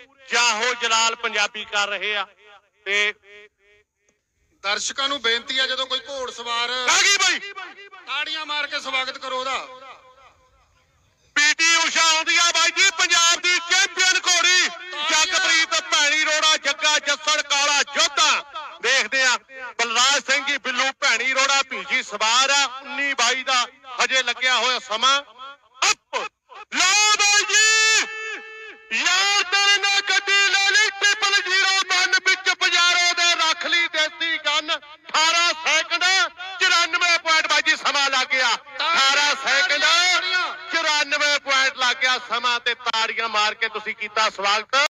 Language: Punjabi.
ਜਾਹੋ ਜਲਾਲ ਪੰਜਾਬੀ ਕਰ ਰਹੇ ਆ। ਤੇ ਦਰਸ਼ਕਾਂ ਨੂੰ ਬੇਨਤੀ ਆ, ਜਦੋਂ ਕੋਈ ਘੋੜ ਸਵਾਰ ਆ ਗਈ ਬਈ ਤਾੜੀਆਂ ਮਾਰ ਕੇ ਸਵਾਗਤ ਕਰੋ ਉਹਦਾ। ਪੀਟੀ ਊਸ਼ਾ ਆਉਂਦੀ ਆ ਬਾਈ ਜੀ, ਪੰਜਾਬ ਦੀ ਚੈਂਪੀਅਨ ਘੋੜੀ। ਜਗਪ੍ਰੀਤ ਭੈਣੀ ਰੋੜਾ, ਜੱਗਾ ਜੱਸੜ ਕਾਲਾ ਜੋਧਾ। ਦੇਖਦੇ ਆ ਬਲਰਾਜ ਸਿੰਘ ਜੀ ਬਿੱਲੂ ਭੈਣੀ ਰੋੜਾ ਭੀਜੀ ਸਵਾਰ ਆ। 19-22 ਦਾ ਹਜੇ ਲੱਗਿਆ ਹੋਇਆ ਸਮਾਂ। ਲਓ ਬਾਈ ਜੀ, ਯਾਰ ਤੇਰੇ ਨਾਲ ਗੱਡੀ ਲੈ ਲਈ 001 ਵਿੱਚ ਬਜ਼ਾਰੋਂ ਦੇ ਰੱਖ ਲਈ ਦੇਸੀ ਗਨ। 18 ਸੈਕਿੰਡ 94 ਪੁਆਇੰਟ ਬਾਈ ਜੀ ਸਮਾਂ ਲੱਗ ਗਿਆ। 18 ਸੈਕਿੰਡ 94 ਪੁਆਇੰਟ ਲੱਗ ਗਿਆ ਸਮਾਂ ਤੇ ਤਾੜੀਆਂ ਮਾਰ ਕੇ ਤੁਸੀਂ ਕੀਤਾ ਸਵਾਗਤ।